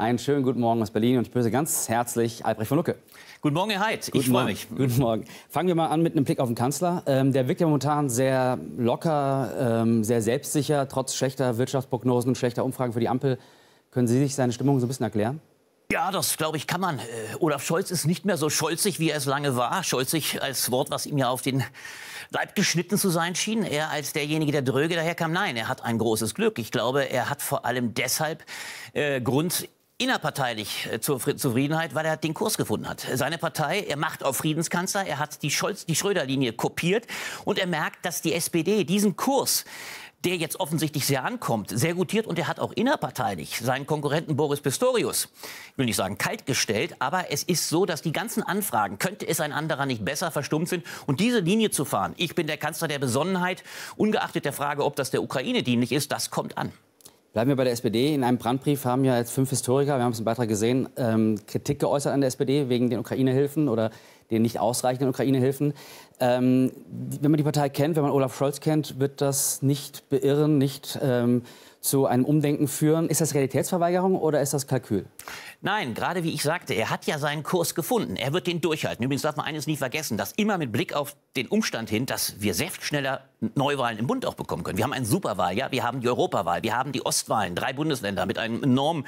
Einen schönen guten Morgen aus Berlin und ich begrüße ganz herzlich Albrecht von Lucke. Guten Morgen, Herr Haidt. Ich freue mich. Guten Morgen. Fangen wir mal an mit einem Blick auf den Kanzler. Der wirkt ja momentan sehr locker, sehr selbstsicher, trotz schlechter Wirtschaftsprognosen und schlechter Umfragen für die Ampel. Können Sie sich seine Stimmung so ein bisschen erklären? Ja, das glaube ich kann man. Olaf Scholz ist nicht mehr so scholzig, wie er es lange war. Scholzig als Wort, was ihm ja auf den Leib geschnitten zu sein schien. Er als derjenige, der dröge daherkam. Nein, er hat ein großes Glück. Ich glaube, er hat vor allem deshalb Grund innerparteilich zur Zufriedenheit, weil er den Kurs gefunden hat. Seine Partei, er macht auf Friedenskanzler, er hat die Schröder-Linie kopiert und er merkt, dass die SPD diesen Kurs, der jetzt offensichtlich sehr ankommt, sehr gutiert, und er hat auch innerparteilich seinen Konkurrenten Boris Pistorius, ich will nicht sagen kaltgestellt, aber es ist so, dass die ganzen Anfragen, könnte es ein anderer nicht besser, verstummt sind. Und diese Linie zu fahren, ich bin der Kanzler der Besonnenheit, ungeachtet der Frage, ob das der Ukraine dienlich ist, das kommt an. Bleiben wir bei der SPD. In einem Brandbrief haben ja jetzt 5 Historiker, wir haben es im Beitrag gesehen, Kritik geäußert an der SPD wegen den Ukraine-Hilfen oder den nicht ausreichenden Ukraine-Hilfen. Wenn man die Partei kennt, wenn man Olaf Scholz kennt, wird das nicht beirren, nicht zu einem Umdenken führen. Ist das Realitätsverweigerung oder ist das Kalkül? Nein, gerade wie ich sagte, er hat ja seinen Kurs gefunden. Er wird den durchhalten. Übrigens darf man eines nie vergessen, dass immer mit Blick auf den Umstand hin, dass wir sehr viel schneller Neuwahlen im Bund auch bekommen können. Wir haben ein Superwahljahr, wir haben die Europawahl, wir haben die Ostwahlen, 3 Bundesländer mit einem enormen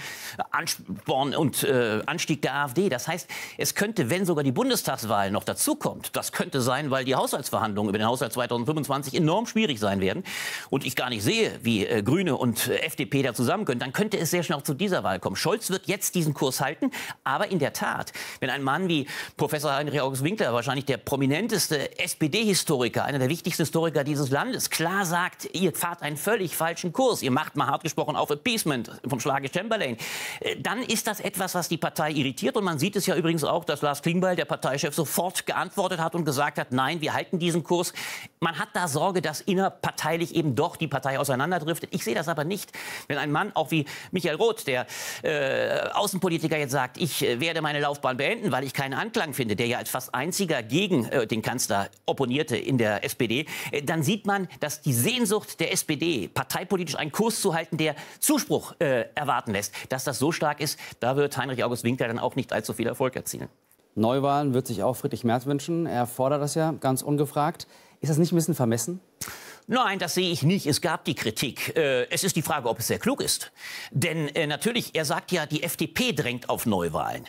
Ansporn und Anstieg der AfD. Das heißt, es könnte, wenn sogar die Bundestagswahl noch dazukommt, das könnte sein, weil die Haushaltsverhandlungen über den Haushalt 2025 enorm schwierig sein werden und ich gar nicht sehe, wie Grüne und FDP da zusammen können, dann könnte es sehr schnell auch zu dieser Wahl kommen. Scholz wird jetzt diesen Kurs halten, aber in der Tat, wenn ein Mann wie Professor Heinrich August Winkler, wahrscheinlich der prominenteste SPD-Historiker, einer der wichtigsten Historiker dieses Landes, klar sagt, ihr fahrt einen völlig falschen Kurs, ihr macht mal hart gesprochen auf Appeasement vom Schlage Chamberlain, dann ist das etwas, was die Partei irritiert. Und man sieht es ja übrigens auch, dass Lars Klingbeil, der Parteichef, sofort geantwortet hat und gesagt hat, nein, wir halten diesen Kurs. Man hat da Sorge, dass innerparteilich eben doch die Partei auseinanderdriftet. Ich sehe das aber nicht. Wenn ein Mann, auch wie Michael Roth, der Außenpolitiker, jetzt sagt, ich werde meine Laufbahn beenden, weil ich keinen Anklang finde, der ja als fast einziger gegen den Kanzler opponierte in der SPD, dann sieht man, dass die Sehnsucht der SPD, parteipolitisch einen Kurs zu halten, der Zuspruch erwarten lässt, dass das so stark ist, da wird Heinrich August Winkler dann auch nicht allzu viel Erfolg erzielen. Neuwahlen wird sich auch Friedrich Merz wünschen. Er fordert das ja ganz ungefragt. Ist das nicht ein bisschen vermessen? Nein, das sehe ich nicht. Es gab die Kritik. Es ist die Frage, ob es sehr klug ist. Denn natürlich, er sagt ja, die FDP drängt auf Neuwahlen.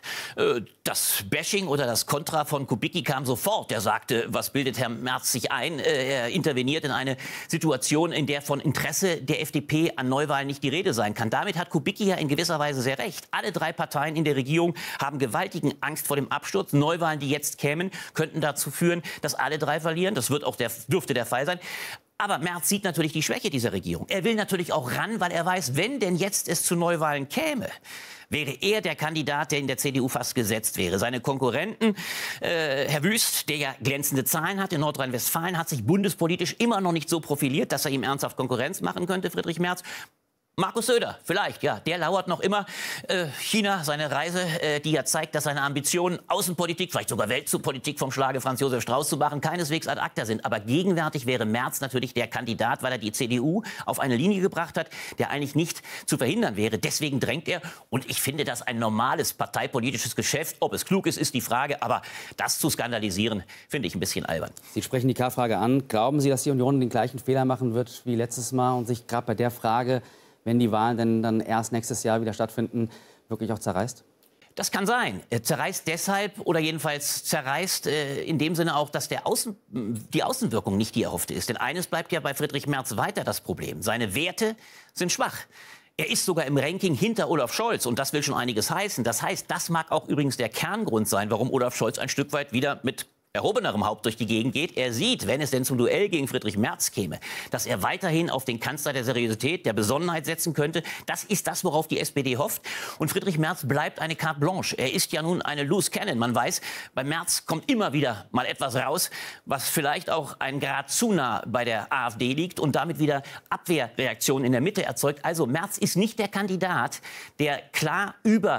Das Bashing oder das Kontra von Kubicki kam sofort. Er sagte, was bildet Herr Merz sich ein? Er interveniert in eine Situation, in der von Interesse der FDP an Neuwahlen nicht die Rede sein kann. Damit hat Kubicki ja in gewisser Weise sehr recht. Alle 3 Parteien in der Regierung haben gewaltigen Angst vor dem Absturz. Neuwahlen, die jetzt kämen, könnten dazu führen, dass alle 3 verlieren. Das dürfte der Fall sein. Aber Merz sieht natürlich die Schwäche dieser Regierung. Er will natürlich auch ran, weil er weiß, wenn denn jetzt es zu Neuwahlen käme, wäre er der Kandidat, der in der CDU fast gesetzt wäre. Seine Konkurrenten, Herr Wüst, der ja glänzende Zahlen hat in Nordrhein-Westfalen, hat sich bundespolitisch immer noch nicht so profiliert, dass er ihm ernsthaft Konkurrenz machen könnte, Friedrich Merz. Markus Söder, vielleicht, ja, der lauert noch immer. China, seine Reise, die ja zeigt, dass seine Ambitionen, Außenpolitik, vielleicht sogar Weltpolitik vom Schlage Franz Josef Strauß zu machen, keineswegs ad acta sind. Aber gegenwärtig wäre Merz natürlich der Kandidat, weil er die CDU auf eine Linie gebracht hat, der eigentlich nicht zu verhindern wäre. Deswegen drängt er. Und ich finde das ein normales parteipolitisches Geschäft. Ob es klug ist, ist die Frage. Aber das zu skandalisieren, finde ich ein bisschen albern. Sie sprechen die K-Frage an. Glauben Sie, dass die Union den gleichen Fehler machen wird wie letztes Mal und sich gerade bei der Frage, wenn die Wahlen denn dann erst nächstes Jahr wieder stattfinden, wirklich auch zerreißt? Das kann sein. Er zerreißt deshalb oder jedenfalls zerreißt in dem Sinne auch, dass die Außenwirkung nicht die erhoffte ist. Denn eines bleibt ja bei Friedrich Merz weiter das Problem. Seine Werte sind schwach. Er ist sogar im Ranking hinter Olaf Scholz und das will schon einiges heißen. Das heißt, das mag auch übrigens der Kerngrund sein, warum Olaf Scholz ein Stück weit wieder mit erhobenerem Haupt durch die Gegend geht. Er sieht, wenn es denn zum Duell gegen Friedrich Merz käme, dass er weiterhin auf den Kanzler der Seriosität, der Besonnenheit setzen könnte. Das ist das, worauf die SPD hofft. Und Friedrich Merz bleibt eine Carte Blanche. Er ist ja nun eine Loose Cannon. Man weiß, bei Merz kommt immer wieder mal etwas raus, was vielleicht auch ein Grad zu nah bei der AfD liegt und damit wieder Abwehrreaktionen in der Mitte erzeugt. Also Merz ist nicht der Kandidat, der klar über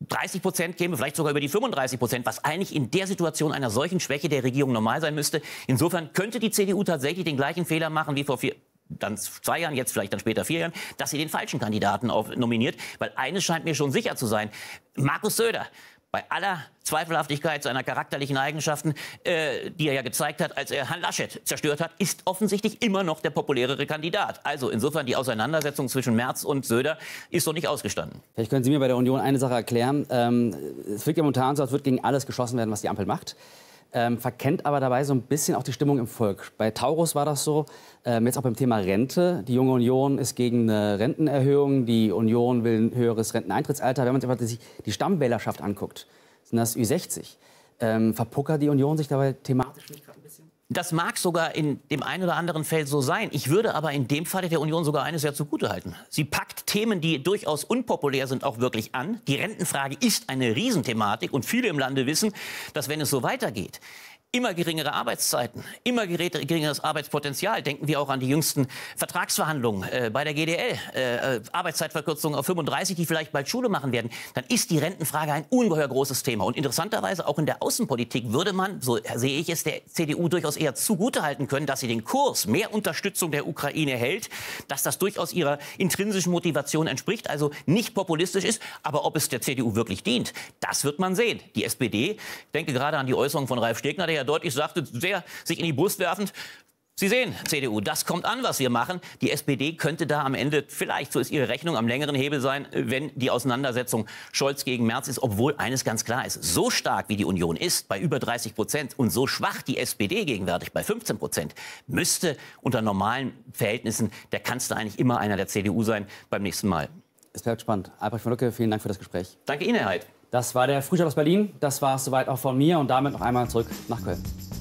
30% käme, vielleicht sogar über die 35%, was eigentlich in der Situation einer solchen Schwäche der Regierung normal sein müsste. Insofern könnte die CDU tatsächlich den gleichen Fehler machen wie vor dann 2 Jahren, jetzt vielleicht dann später 4 Jahren, dass sie den falschen Kandidaten nominiert. Weil eines scheint mir schon sicher zu sein. Markus Söder, bei aller Zweifelhaftigkeit seiner charakterlichen Eigenschaften, die er ja gezeigt hat, als er Herrn Laschet zerstört hat, ist offensichtlich immer noch der populärere Kandidat. Also insofern die Auseinandersetzung zwischen Merz und Söder ist noch nicht ausgestanden. Vielleicht können Sie mir bei der Union eine Sache erklären. Es wirkt ja momentan so, als würde gegen alles geschossen werden, was die Ampel macht. Verkennt aber dabei so ein bisschen auch die Stimmung im Volk. Bei Taurus war das so, jetzt auch beim Thema Rente. Die Junge Union ist gegen eine Rentenerhöhung, die Union will ein höheres Renteneintrittsalter. Wenn man sich die Stammwählerschaft anguckt, sind das Ü60. Verpuckert die Union sich dabei thematisch nicht gerade ein bisschen? Das mag sogar in dem einen oder anderen Feld so sein. Ich würde aber in dem Falle der Union sogar eines sehr zugutehalten. Sie packt Themen, die durchaus unpopulär sind, auch wirklich an. Die Rentenfrage ist eine Riesenthematik und viele im Lande wissen, dass wenn es so weitergeht, immer geringere Arbeitszeiten, immer geringeres Arbeitspotenzial. Denken wir auch an die jüngsten Vertragsverhandlungen bei der GDL. Arbeitszeitverkürzung auf 35, die vielleicht bald Schule machen werden. Dann ist die Rentenfrage ein ungeheuer großes Thema. Und interessanterweise auch in der Außenpolitik würde man, so sehe ich es, der CDU durchaus eher zugutehalten können, dass sie den Kurs mehr Unterstützung der Ukraine hält, dass das durchaus ihrer intrinsischen Motivation entspricht, also nicht populistisch ist. Aber ob es der CDU wirklich dient, das wird man sehen. Die SPD, ich denke gerade an die Äußerung von Ralf Stegner, der ja deutlich sagte, sehr sich in die Brust werfend, Sie sehen, CDU, das kommt an, was wir machen. Die SPD könnte da am Ende vielleicht, so ist ihre Rechnung, am längeren Hebel sein, wenn die Auseinandersetzung Scholz gegen Merz ist. Obwohl eines ganz klar ist, so stark wie die Union ist, bei über 30% und so schwach die SPD gegenwärtig bei 15%, müsste unter normalen Verhältnissen der Kanzler eigentlich immer einer der CDU sein beim nächsten Mal. Es bleibt spannend. Albrecht von Lucke, vielen Dank für das Gespräch. Danke Ihnen, Herr Haidt. Das war der Frühstart aus Berlin. Das war es soweit auch von mir und damit noch einmal zurück nach Köln.